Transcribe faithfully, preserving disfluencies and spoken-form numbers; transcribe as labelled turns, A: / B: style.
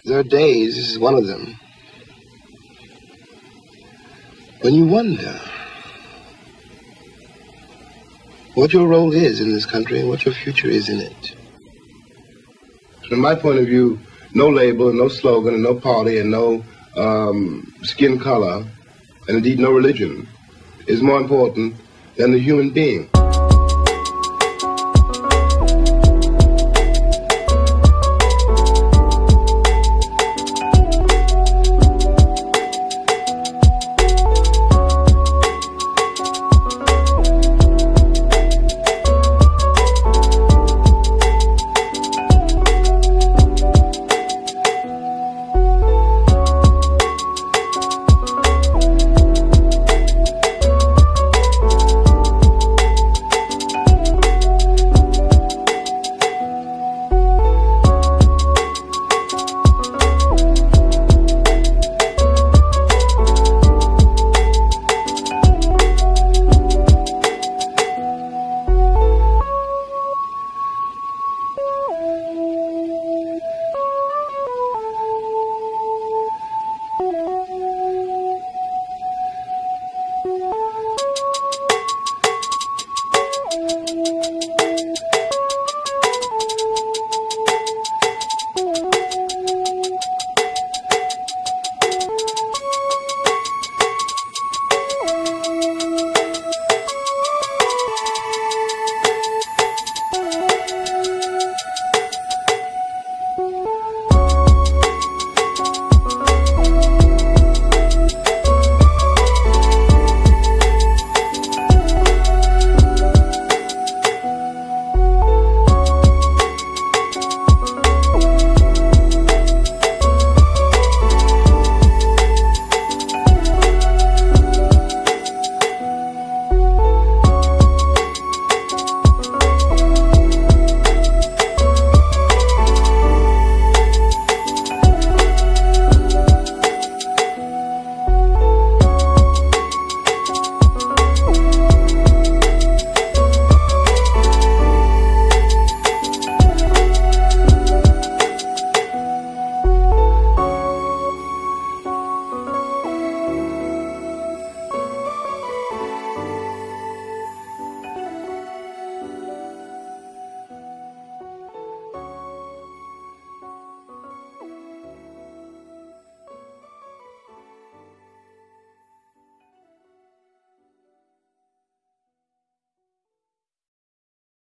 A: There are days, this is one of them, when you wonder what your role is in this country and what your future is in it. From my point of view, no label, no slogan, and no party, and no um, skin color, and indeed no religion, is more important than the human being.